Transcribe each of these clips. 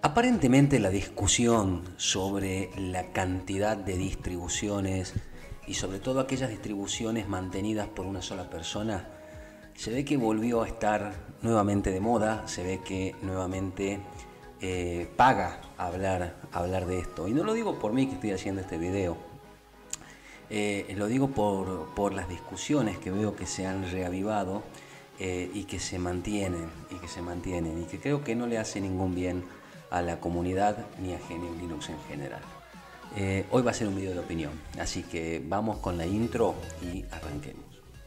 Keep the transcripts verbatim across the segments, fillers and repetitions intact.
Aparentemente la discusión sobre la cantidad de distribuciones y sobre todo aquellas distribuciones mantenidas por una sola persona, se ve que volvió a estar nuevamente de moda, se ve que nuevamente eh, paga hablar, hablar de esto. Y no lo digo por mí que estoy haciendo este video, eh, lo digo por, por las discusiones que veo que se han reavivado eh, y que se mantienen, y que se mantienen, y que creo que no le hace ningún bien a la comunidad ni a G N U Linux en general. Eh, hoy va a ser un video de opinión, así que vamos con la intro y arranquemos.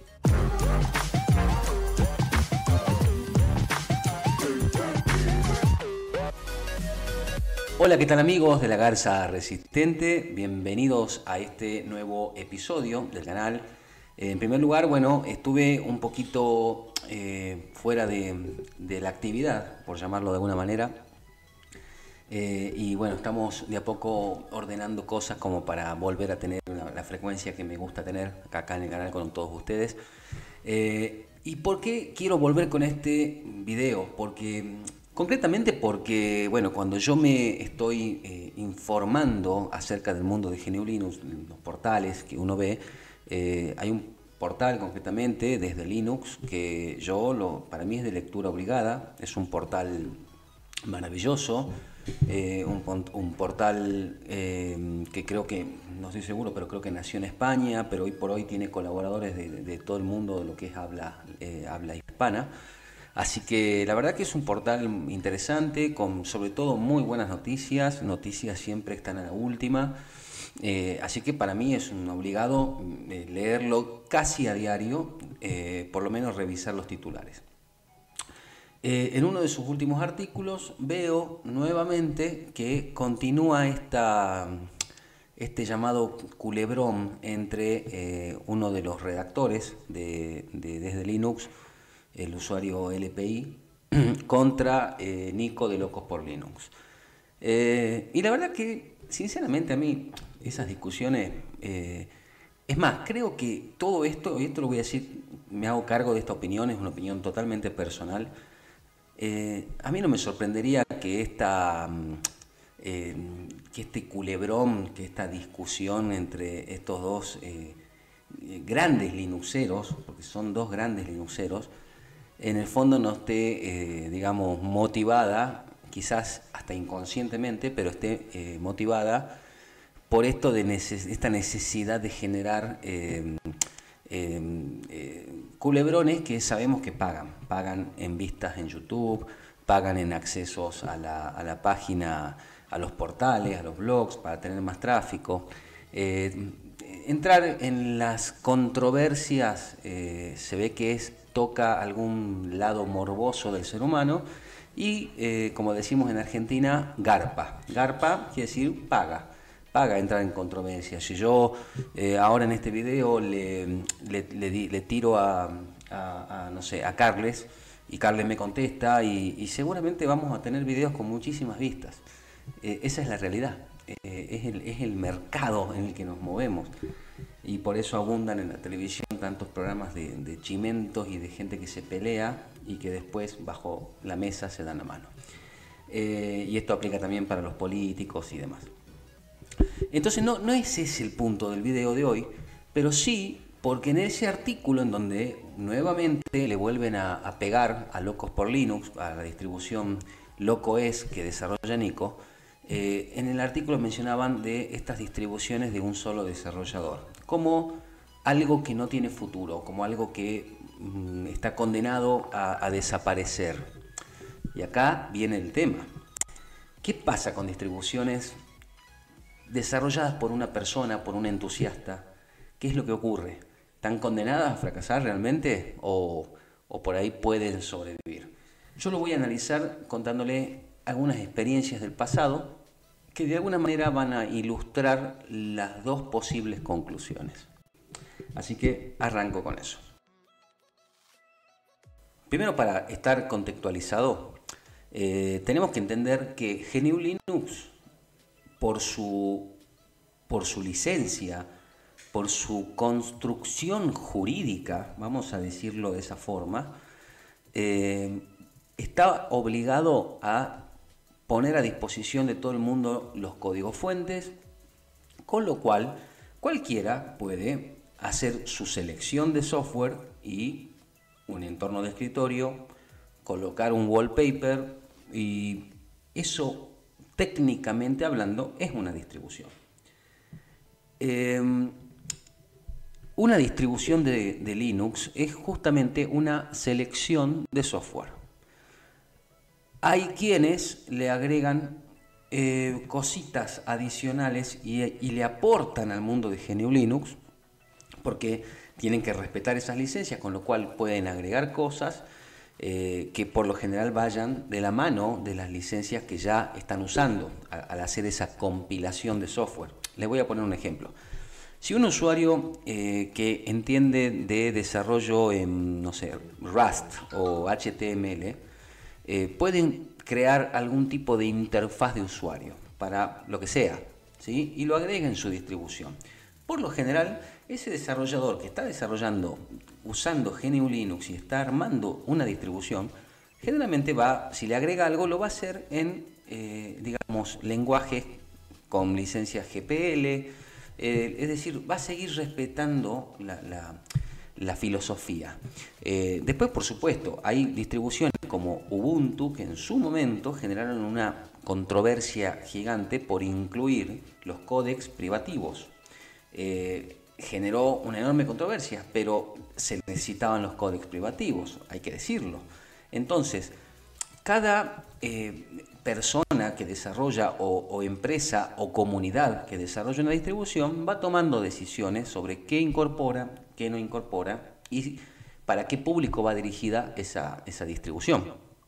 Hola, ¿qué tal amigos de la Garza Resistente? Bienvenidos a este nuevo episodio del canal. En primer lugar, bueno, estuve un poquito eh, fuera de, de la actividad, por llamarlo de alguna manera. Eh, y bueno, estamos de a poco ordenando cosas como para volver a tener una, la frecuencia que me gusta tener acá en el canal con todos ustedes. Eh, ¿Y por qué quiero volver con este video? Porque, concretamente porque, bueno, cuando yo me estoy eh, informando acerca del mundo de G N U Linux, los portales que uno ve, eh, hay un portal concretamente desde Linux que yo, lo, para mí es de lectura obligada, es un portal maravilloso. Eh, un, un portal eh, que creo que, no estoy seguro, pero creo que nació en España, pero hoy por hoy tiene colaboradores de, de todo el mundo de lo que es habla, eh, habla hispana. Así que la verdad que es un portal interesante, con sobre todo muy buenas noticias, noticias siempre están a la última. Eh, así que para mí es un obligado eh, leerlo casi a diario, eh, por lo menos revisar los titulares. Eh, en uno de sus últimos artículos veo nuevamente que continúa esta, este llamado culebrón entre eh, uno de los redactores de, de Desde Linux, el usuario L P I, contra eh, Nico de Locos por Linux. Eh, y la verdad que, sinceramente, a mí esas discusiones... Eh, es más, creo que todo esto, y esto lo voy a decir, me hago cargo de esta opinión, es una opinión totalmente personal. Eh, a mí no me sorprendería que, esta, eh, que este culebrón, que esta discusión entre estos dos eh, grandes linuxeros, porque son dos grandes linuxeros, en el fondo no esté, eh, digamos, motivada, quizás hasta inconscientemente, pero esté eh, motivada por esto de neces esta necesidad de generar eh, Eh, eh, culebrones que sabemos que pagan, pagan en vistas en YouTube, pagan en accesos a la, a la página, a los portales, a los blogs, para tener más tráfico. Eh, entrar en las controversias eh, se ve que es, toca algún lado morboso del ser humano y, eh, como decimos en Argentina, garpa. Garpa quiere decir paga. Paga entrar en controversia. Si yo eh, ahora en este video le, le, le, le tiro a, a, a, no sé, a Carles y Carles me contesta y, y seguramente vamos a tener videos con muchísimas vistas. Eh, esa es la realidad. Eh, es, el, es el mercado en el que nos movemos y por eso abundan en la televisión tantos programas de, de chimentos y de gente que se pelea y que después bajo la mesa se dan la mano. Eh, y esto aplica también para los políticos y demás. Entonces no, no es ese el punto del video de hoy, pero sí porque en ese artículo en donde nuevamente le vuelven a, a pegar a Locos por Linux, a la distribución LocoES que desarrolla Nico, eh, en el artículo mencionaban de estas distribuciones de un solo desarrollador, como algo que no tiene futuro, como algo que mm, está condenado a, a desaparecer. Y acá viene el tema. ¿Qué pasa con distribuciones desarrolladas por una persona, por un entusiasta? ¿Qué es lo que ocurre? ¿Están condenadas a fracasar realmente o, o por ahí pueden sobrevivir? Yo lo voy a analizar contándole algunas experiencias del pasado que de alguna manera van a ilustrar las dos posibles conclusiones. Así que arranco con eso. Primero, para estar contextualizado, eh, tenemos que entender que G N U Linux, por su, por su licencia, por su construcción jurídica, vamos a decirlo de esa forma, eh, está obligado a poner a disposición de todo el mundo los códigos fuentes, con lo cual cualquiera puede hacer su selección de software y un entorno de escritorio, colocar un wallpaper, y eso, técnicamente hablando, es una distribución. Eh, una distribución de, de Linux es justamente una selección de software. Hay quienes le agregan eh, cositas adicionales y, y le aportan al mundo de G N U Linux, porque tienen que respetar esas licencias, con lo cual pueden agregar cosas eh, que por lo general vayan de la mano de las licencias que ya están usando a, al hacer esa compilación de software. Les voy a poner un ejemplo. Si un usuario eh, que entiende de desarrollo en, no sé, Rust o H T M L, eh, pueden crear algún tipo de interfaz de usuario para lo que sea, ¿sí? Y lo agrega en su distribución. Por lo general, ese desarrollador que está desarrollando usando G N U Linux y está armando una distribución, generalmente va, si le agrega algo, lo va a hacer en, eh, digamos, lenguajes con licencia G P L, eh, es decir, va a seguir respetando la, la, la filosofía. Eh, después, por supuesto, hay distribuciones como Ubuntu que en su momento generaron una controversia gigante por incluir los códecs privativos. Eh, generó una enorme controversia, pero se necesitaban los códecs privativos, hay que decirlo. Entonces, cada eh, persona que desarrolla o, o empresa o comunidad que desarrolla una distribución va tomando decisiones sobre qué incorpora, qué no incorpora y para qué público va dirigida esa, esa distribución.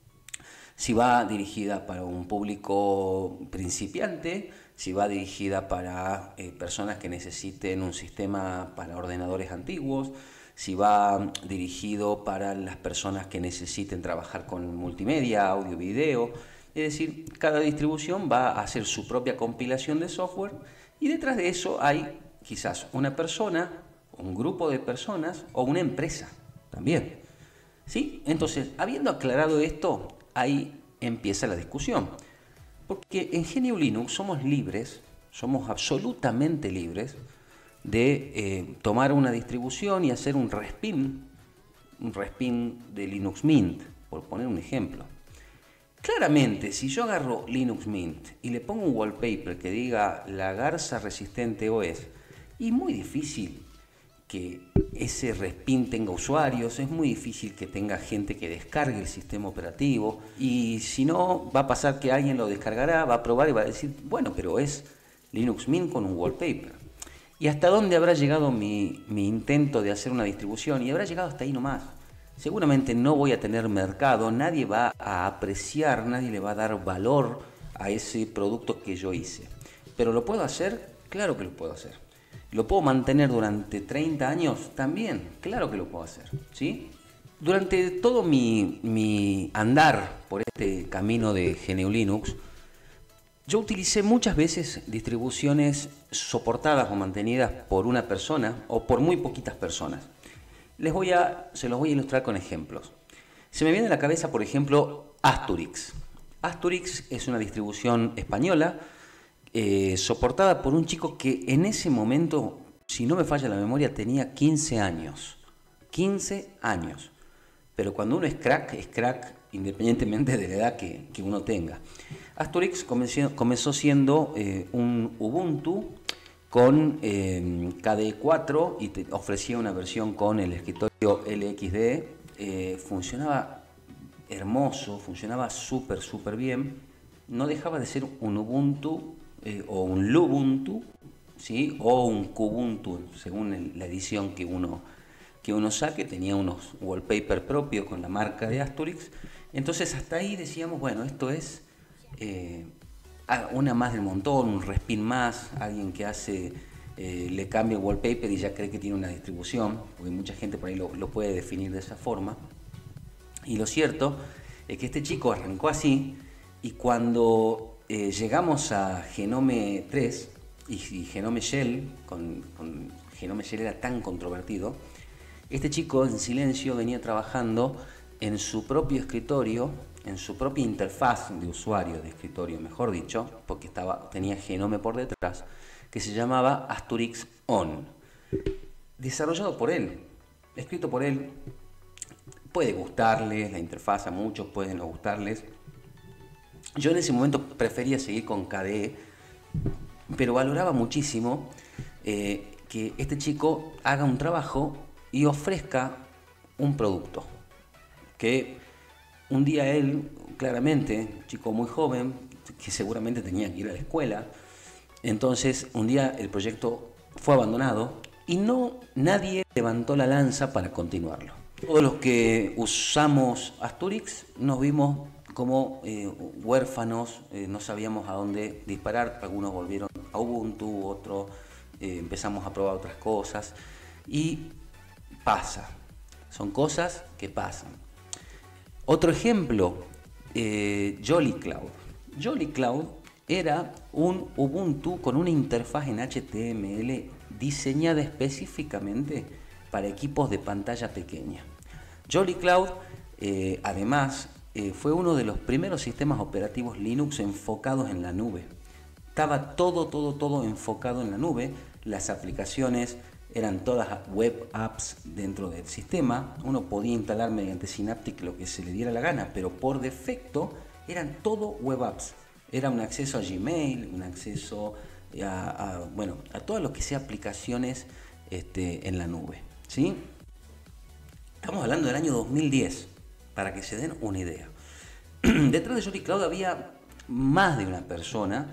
Si va dirigida para un público principiante, si va dirigida para eh, personas que necesiten un sistema para ordenadores antiguos, si va dirigido para las personas que necesiten trabajar con multimedia, audio, video. Es decir, cada distribución va a hacer su propia compilación de software y detrás de eso hay quizás una persona, un grupo de personas o una empresa también. ¿Sí? Entonces, habiendo aclarado esto, ahí empieza la discusión. Porque en G N U Linux somos libres, somos absolutamente libres de eh, tomar una distribución y hacer un respin, un respin de Linux Mint, por poner un ejemplo. Claramente, si yo agarro Linux Mint y le pongo un wallpaper que diga la garza resistente O S, y muy difícil que ese respin tenga usuarios, es muy difícil que tenga gente que descargue el sistema operativo, y si no, va a pasar que alguien lo descargará, va a probar y va a decir, bueno, pero es Linux Mint con un wallpaper. ¿Y hasta dónde habrá llegado mi, mi intento de hacer una distribución? Y habrá llegado hasta ahí nomás. Seguramente no voy a tener mercado, nadie va a apreciar, nadie le va a dar valor a ese producto que yo hice. ¿Pero lo puedo hacer? Claro que lo puedo hacer. ¿Lo puedo mantener durante treinta años? También, claro que lo puedo hacer, ¿sí? Durante todo mi, mi andar por este camino de G N U Linux, yo utilicé muchas veces distribuciones soportadas o mantenidas por una persona o por muy poquitas personas. Les voy a, se los voy a ilustrar con ejemplos. Se me viene a la cabeza, por ejemplo, Asturix. Asturix es una distribución española eh, soportada por un chico que en ese momento, si no me falla la memoria, tenía quince años. quince años. Pero cuando uno es crack, es crack independientemente de la edad que, que uno tenga. Asturix comenzó, comenzó siendo eh, un Ubuntu con eh, K D E cuatro y te ofrecía una versión con el escritorio L X D. Eh, funcionaba hermoso, funcionaba súper, súper bien. No dejaba de ser un Ubuntu eh, o un Lubuntu, ¿sí? O un Kubuntu, según el, la edición que uno, que uno saque. Tenía unos wallpaper propios con la marca de Asturix. Entonces hasta ahí decíamos, bueno, esto es eh, una más del montón, un respin más, alguien que hace, eh, le cambia el wallpaper y ya cree que tiene una distribución, porque mucha gente por ahí lo, lo puede definir de esa forma. Y lo cierto es que este chico arrancó así, y cuando eh, llegamos a Genome tres y, y Genome Shell, con, con Genome Shell era tan controvertido, este chico en silencio venía trabajando en su propio escritorio en su propia interfaz de usuario, de escritorio, mejor dicho, porque estaba, tenía Genome por detrás, que se llamaba Asturix On, desarrollado por él, escrito por él. Puede gustarles la interfaz, a muchos pueden no gustarles. Yo en ese momento prefería seguir con K D E, pero valoraba muchísimo eh, que este chico haga un trabajo y ofrezca un producto. Que un día él, claramente, un chico muy joven, que seguramente tenía que ir a la escuela, entonces un día el proyecto fue abandonado y no nadie levantó la lanza para continuarlo. Todos los que usamos Asturix nos vimos como eh, huérfanos, eh, no sabíamos a dónde disparar, algunos volvieron a Ubuntu, otros eh, empezamos a probar otras cosas y pasa, son cosas que pasan. Otro ejemplo, eh, Jolly Cloud. Jolly Cloud era un Ubuntu con una interfaz en H T M L diseñada específicamente para equipos de pantalla pequeña. Jolly Cloud, eh, además, eh, fue uno de los primeros sistemas operativos Linux enfocados en la nube. Estaba todo, todo, todo enfocado en la nube. Las aplicaciones eran todas web apps dentro del sistema. Uno podía instalar mediante Synaptic lo que se le diera la gana, pero por defecto eran todo web apps. Era un acceso a Gmail, un acceso a, a, bueno, a todo lo que sea aplicaciones este, en la nube, ¿sí? Estamos hablando del año dos mil diez, para que se den una idea. Detrás de Jolly Cloud había más de una persona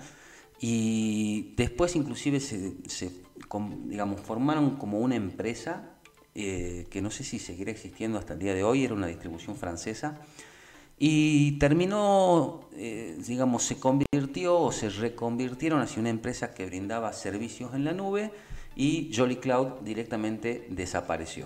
y después inclusive se, se digamos, formaron como una empresa eh, que no sé si seguirá existiendo hasta el día de hoy, era una distribución francesa. Y terminó, eh, digamos, se convirtió o se reconvirtieron hacia una empresa que brindaba servicios en la nube y Jolly Cloud directamente desapareció.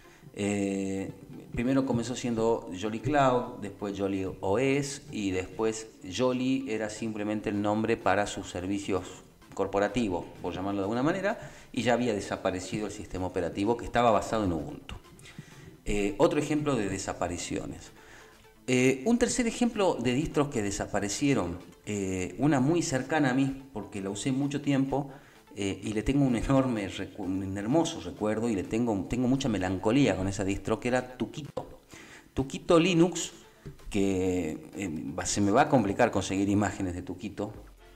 Eh, primero comenzó siendo Jolly Cloud, después Jolly O S y después Jolly era simplemente el nombre para sus servicios corporativos, por llamarlo de alguna manera, y ya había desaparecido el sistema operativo que estaba basado en Ubuntu. Eh, otro ejemplo de desapariciones. Eh, un tercer ejemplo de distros que desaparecieron, eh, una muy cercana a mí, porque la usé mucho tiempo eh, y le tengo un enorme, un hermoso recuerdo y le tengo, tengo mucha melancolía con esa distro, que era Tuquito. Tuquito Linux, que eh, se me va a complicar conseguir imágenes de Tuquito.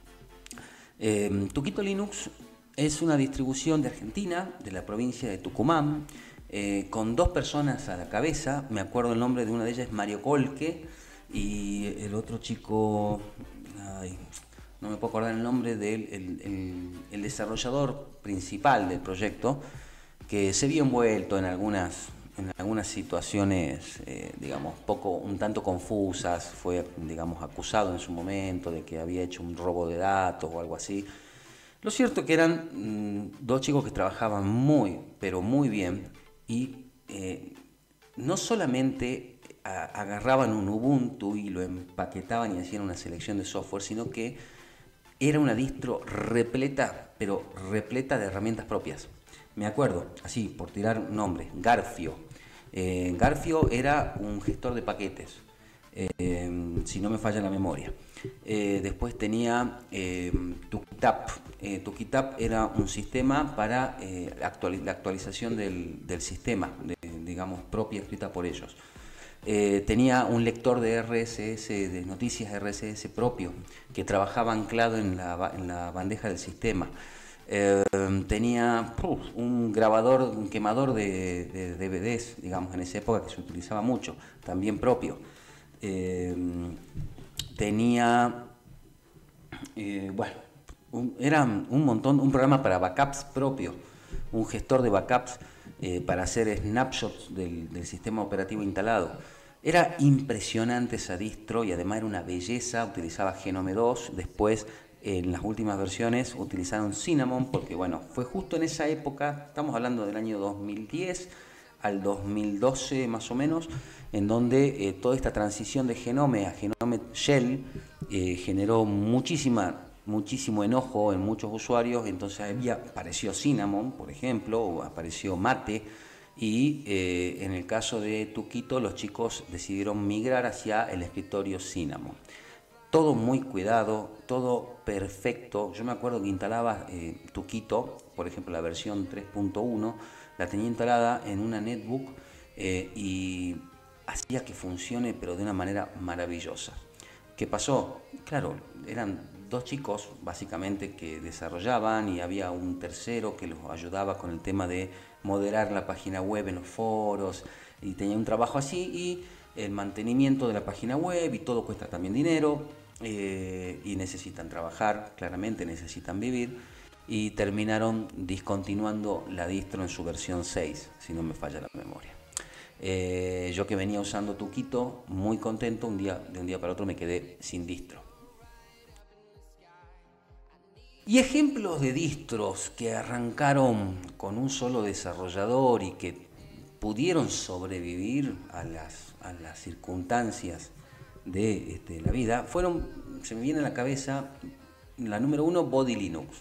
Eh, Tuquito Linux es una distribución de Argentina, de la provincia de Tucumán, Eh, con dos personas a la cabeza. Me acuerdo el nombre de una de ellas, es Mario Colque, y el otro chico, ay, no me puedo acordar el nombre del el, el, el desarrollador principal del proyecto, que se vio envuelto en algunas, en algunas situaciones, eh, digamos, poco, un tanto confusas. Fue, digamos, acusado en su momento de que había hecho un robo de datos o algo así. Lo cierto es que eran mmm, dos chicos que trabajaban muy, pero muy bien. Y eh, no solamente a, agarraban un Ubuntu y lo empaquetaban y hacían una selección de software, sino que era una distro repleta, pero repleta de herramientas propias. Me acuerdo, así, por tirar un nombre, Garfio. Eh, Garfio era un gestor de paquetes, eh, si no me falla la memoria. Eh, después tenía eh, Tukitap. Eh, Tukitap era un sistema para eh, actualiz la actualización del, del sistema, de, digamos, propia, escrita por ellos. Eh, tenía un lector de R S S, de noticias R S S propio, que trabajaba anclado en la, en la bandeja del sistema. Eh, tenía uf, un grabador, un quemador de, de D V Ds, digamos, en esa época que se utilizaba mucho, también propio. Eh, tenía, eh, bueno, un, era un montón, un programa para backups propio, un gestor de backups eh, para hacer snapshots del, del sistema operativo instalado. Era impresionante esa distro y además era una belleza. Utilizaba Genome dos, después en las últimas versiones utilizaron Cinnamon, porque bueno, fue justo en esa época, estamos hablando del año dos mil diez al dos mil doce más o menos, en donde eh, toda esta transición de Genome a Genome Shell eh, generó muchísima, muchísimo enojo en muchos usuarios. Entonces había, apareció Cinnamon, por ejemplo, o apareció Mate, y eh, en el caso de Tuquito los chicos decidieron migrar hacia el escritorio Cinnamon. Todo muy cuidado, todo perfecto. Yo me acuerdo que instalaba eh, Tuquito, por ejemplo la versión tres punto uno, la tenía instalada en una netbook eh, y hacía que funcione pero de una manera maravillosa. ¿Qué pasó? Claro, eran dos chicos básicamente que desarrollaban y había un tercero que los ayudaba con el tema de moderar la página web en los foros y tenía un trabajo así y el mantenimiento de la página web y todo cuesta también dinero eh, y necesitan trabajar, claramente necesitan vivir y terminaron discontinuando la distro en su versión seis, si no me falla la memoria. Eh, yo que venía usando Tuquito, muy contento, un día, de un día para otro me quedé sin distro. Y ejemplos de distros que arrancaron con un solo desarrollador y que pudieron sobrevivir a las, a las circunstancias de este, la vida, fueron, se me viene a la cabeza, la número uno, Body Linux.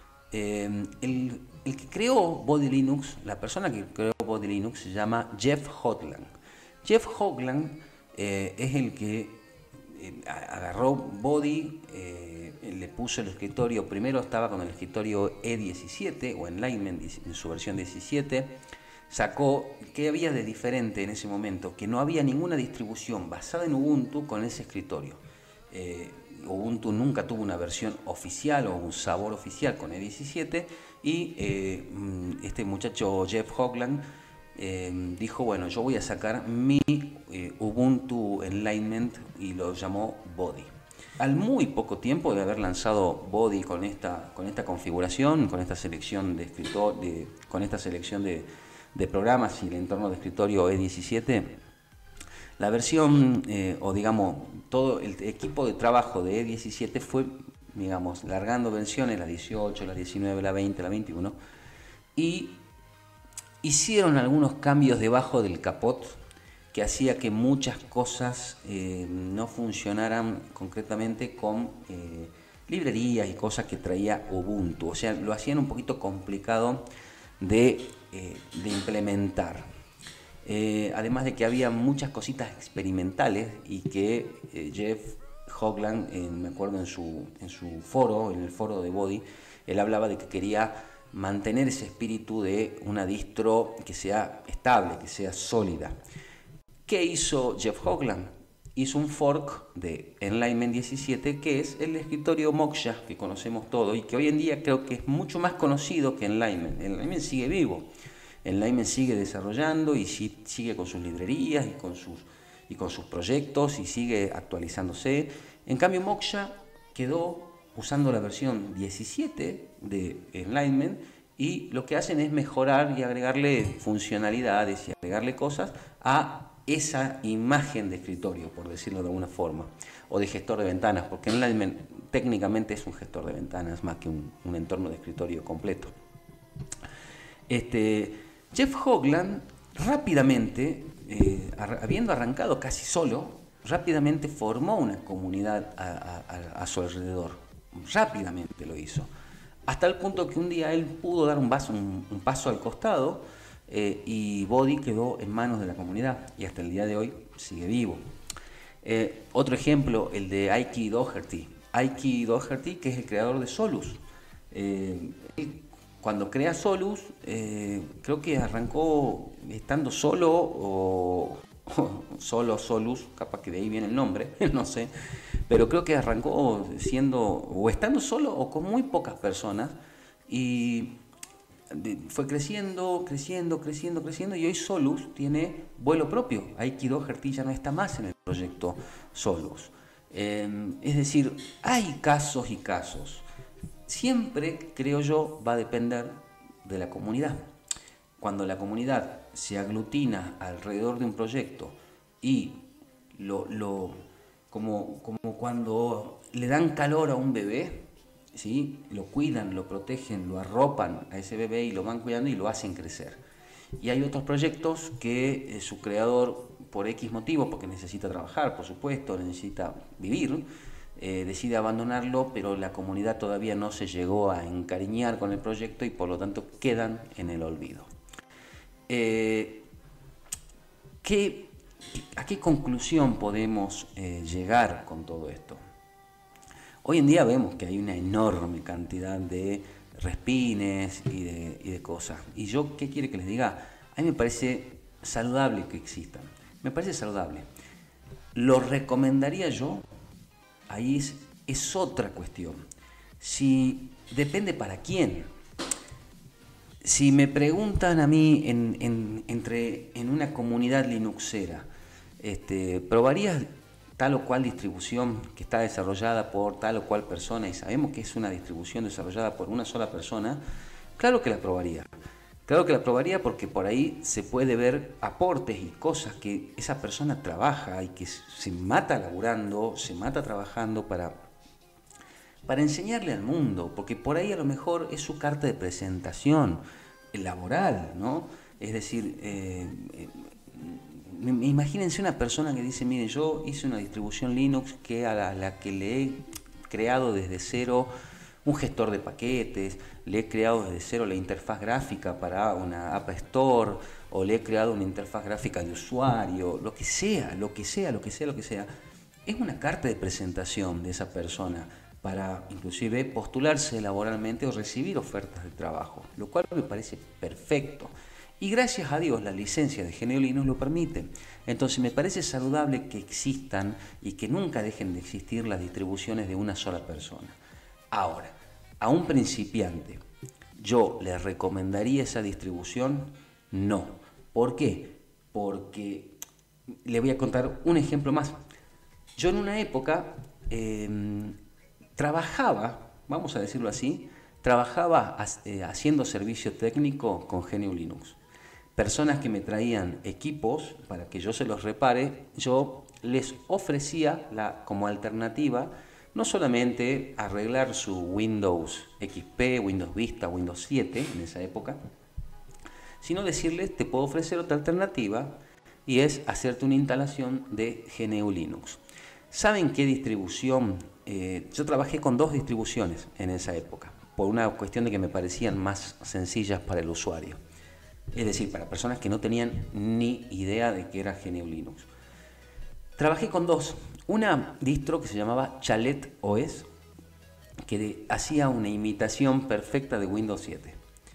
Eh, el, el que creó Body Linux, la persona que creó Body Linux se llama Jeff Hoogland. Jeff Hoogland eh, es el que eh, agarró Body, eh, le puso el escritorio, primero estaba con el escritorio E diecisiete o Enlightenment en su versión diecisiete, sacó, ¿qué había de diferente en ese momento? Que no había ninguna distribución basada en Ubuntu con ese escritorio. Eh, Ubuntu nunca tuvo una versión oficial o un sabor oficial con E diecisiete y eh, este muchacho Jeff Hoogland eh, dijo, bueno, yo voy a sacar mi eh, Ubuntu Enlightenment y lo llamó Body. Al muy poco tiempo de haber lanzado Body con esta, con esta configuración, con esta selección de escritor, de, con esta selección de, de programas y el entorno de escritorio E diecisiete, la versión, eh, o digamos, todo el equipo de trabajo de E diecisiete fue, digamos, largando versiones, la dieciocho, la diecinueve, la veinte, la veintiuno, y hicieron algunos cambios debajo del capot que hacía que muchas cosas eh, no funcionaran concretamente con eh, librerías y cosas que traía Ubuntu. O sea, lo hacían un poquito complicado de, eh, de implementar. Eh, además de que había muchas cositas experimentales y que eh, Jeff Hoogland, eh, me acuerdo en su, en su foro, en el foro de Body, él hablaba de que quería mantener ese espíritu de una distro que sea estable, que sea sólida. ¿Qué hizo Jeff Hoogland? Hizo un fork de Enlightenment diecisiete, que es el escritorio Moksha que conocemos todos y que hoy en día creo que es mucho más conocido que Enlightenment. Enlightenment sigue vivo. Enlightenment sigue desarrollando y sigue con sus librerías y con sus, y con sus proyectos y sigue actualizándose. En cambio, Moksha quedó usando la versión diecisiete de Enlightenment y lo que hacen es mejorar y agregarle funcionalidades y agregarle cosas a esa imagen de escritorio, por decirlo de alguna forma, o de gestor de ventanas, porque Enlightenment técnicamente es un gestor de ventanas más que un, un entorno de escritorio completo. Este, Jeff Hoogland rápidamente, eh, habiendo arrancado casi solo, rápidamente formó una comunidad a, a, a su alrededor. Rápidamente lo hizo. Hasta el punto que un día él pudo dar un paso, un, un paso al costado eh, y Body quedó en manos de la comunidad y hasta el día de hoy sigue vivo. Eh, otro ejemplo, el de Ike Doherty. Ike Doherty, que es el creador de Solus. Eh, él, Cuando crea Solus, eh, creo que arrancó estando solo o, o solo Solus, capaz que de ahí viene el nombre, no sé, pero creo que arrancó siendo o estando solo o con muy pocas personas y fue creciendo, creciendo, creciendo, creciendo y hoy Solus tiene vuelo propio. Ike Doherty ya no está más en el proyecto Solus. Eh, es decir, hay casos y casos. Siempre, creo yo, va a depender de la comunidad. Cuando la comunidad se aglutina alrededor de un proyecto y lo, lo, como, como cuando le dan calor a un bebé, ¿sí? Lo cuidan, lo protegen, lo arropan a ese bebé y lo van cuidando y lo hacen crecer. Y hay otros proyectos que eh, su creador, por X motivo, porque necesita trabajar, por supuesto, necesita vivir, Eh, decide abandonarlo, pero la comunidad todavía no se llegó a encariñar con el proyecto y por lo tanto quedan en el olvido. Eh, ¿qué, ¿A qué conclusión podemos eh, llegar con todo esto? Hoy en día vemos que hay una enorme cantidad de respines y de, y de cosas. Y yo, ¿qué quiere que les diga? A mí me parece saludable que existan. Me parece saludable. ¿Lo recomendaría yo? Ahí es, es otra cuestión. Si depende para quién. Si me preguntan a mí en, en, entre, en una comunidad linuxera, este, ¿probarías tal o cual distribución que está desarrollada por tal o cual persona y sabemos que es una distribución desarrollada por una sola persona? Claro que la probaría. Claro que la probaría porque por ahí se puede ver aportes y cosas que esa persona trabaja y que se mata laburando, se mata trabajando para, para enseñarle al mundo, porque por ahí a lo mejor es su carta de presentación laboral, ¿no? Es decir, eh, eh, imagínense una persona que dice, miren, yo hice una distribución Linux que a la, a la que le he creado desde cero un gestor de paquetes, le he creado desde cero la interfaz gráfica para una App Store, o le he creado una interfaz gráfica de usuario, lo que sea, lo que sea, lo que sea, lo que sea. Es una carta de presentación de esa persona para inclusive postularse laboralmente o recibir ofertas de trabajo, lo cual me parece perfecto. Y gracias a Dios la licencia de G N U Linux lo permite. Entonces me parece saludable que existan y que nunca dejen de existir las distribuciones de una sola persona. Ahora, a un principiante, ¿yo le recomendaría esa distribución? No. ¿Por qué? Porque le voy a contar un ejemplo más. Yo en una época eh, trabajaba, vamos a decirlo así, trabajaba eh, haciendo servicio técnico con G N U Linux. Personas que me traían equipos para que yo se los repare, yo les ofrecía la, como alternativa no solamente arreglar su Windows X P, Windows Vista, Windows siete en esa época, sino decirles, te puedo ofrecer otra alternativa y es hacerte una instalación de G N U Linux. ¿Saben qué distribución? Eh, yo trabajé con dos distribuciones en esa época, por una cuestión de que me parecían más sencillas para el usuario. Es decir, para personas que no tenían ni idea de qué era G N U Linux. Trabajé con dos. Una distro que se llamaba Chalet O S, que de, hacía una imitación perfecta de Windows siete.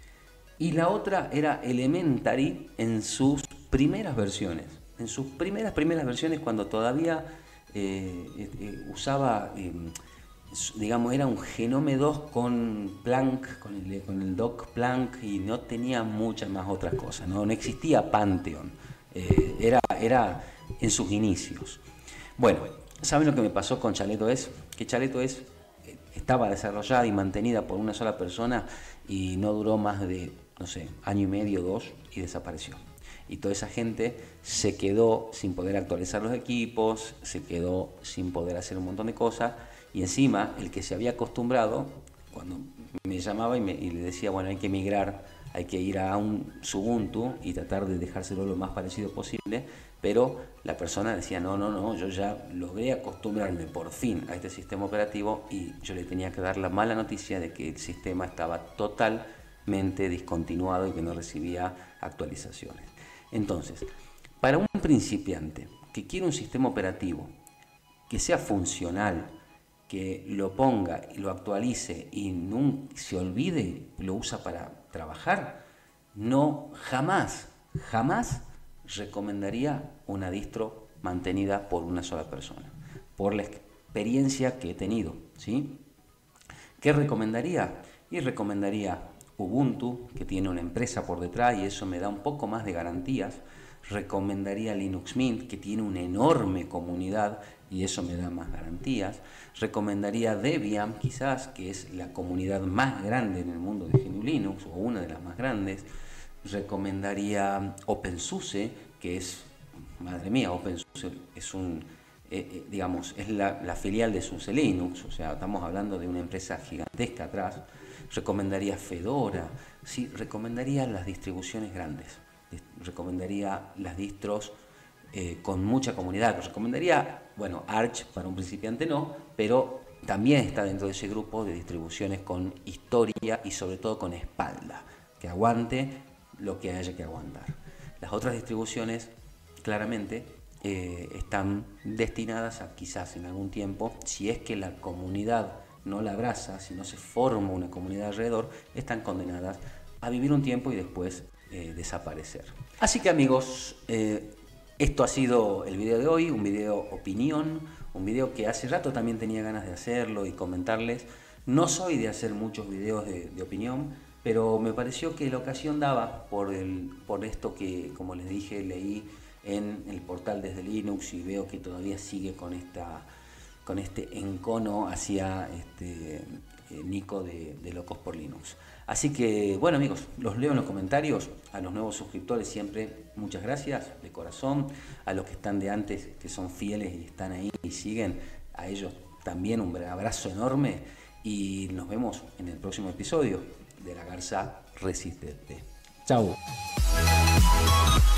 Y la otra era Elementary en sus primeras versiones. En sus primeras, primeras versiones, cuando todavía eh, eh, usaba, eh, digamos, era un Genome dos con Planck, con el, con el dock Planck, y no tenía muchas más otras cosas. No, no existía Pantheon. Eh, era, era en sus inicios. Bueno, ¿saben lo que me pasó con Chalet O S? Que Chalet O S estaba desarrollada y mantenida por una sola persona y no duró más de, no sé, año y medio, dos, y desapareció. Y toda esa gente se quedó sin poder actualizar los equipos, se quedó sin poder hacer un montón de cosas, y encima el que se había acostumbrado, cuando me llamaba y, me, y le decía, bueno, hay que migrar, hay que ir a un Ubuntu y tratar de dejárselo lo más parecido posible, pero la persona decía, no, no, no, yo ya logré acostumbrarme por fin a este sistema operativo, y yo le tenía que dar la mala noticia de que el sistema estaba totalmente discontinuado y que no recibía actualizaciones. Entonces, para un principiante que quiere un sistema operativo que sea funcional, que lo ponga y lo actualice y no se olvide, lo usa para trabajar, no, jamás, jamás recomendaría una distro mantenida por una sola persona, por la experiencia que he tenido, ¿sí? ¿Qué recomendaría? Y recomendaría Ubuntu, que tiene una empresa por detrás y eso me da un poco más de garantías. Recomendaría Linux Mint, que tiene una enorme comunidad y eso me da más garantías. Recomendaría Debian, quizás, que es la comunidad más grande en el mundo de G N U Linux, o una de las más grandes. Recomendaría OpenSUSE, que es, madre mía, OpenSUSE es un, eh, eh, digamos, es la, la filial de SUSE Linux, o sea, estamos hablando de una empresa gigantesca atrás. Recomendaría Fedora, sí, recomendaría las distribuciones grandes, recomendaría las distros eh, con mucha comunidad, recomendaría, bueno, Arch para un principiante no, pero también está dentro de ese grupo de distribuciones con historia y sobre todo con espalda, que aguante lo que haya que aguantar. Las otras distribuciones, claramente, eh, están destinadas a quizás en algún tiempo, si es que la comunidad no la abraza, si no se forma una comunidad alrededor, están condenadas a vivir un tiempo y después eh, desaparecer. Así que amigos, eh, esto ha sido el video de hoy, un video opinión, un video que hace rato también tenía ganas de hacerlo y comentarles. No soy de hacer muchos videos de, de opinión, pero me pareció que la ocasión daba por, el, por esto que, como les dije, leí en el portal Desde Linux y veo que todavía sigue con, esta, con este encono hacia este, eh, Nico de, de Locos por Linux. Así que, bueno amigos, los leo en los comentarios. A los nuevos suscriptores siempre muchas gracias de corazón. A los que están de antes, que son fieles y están ahí y siguen, a ellos también un abrazo enorme. Y nos vemos en el próximo episodio de La Garza Resistente. Chau.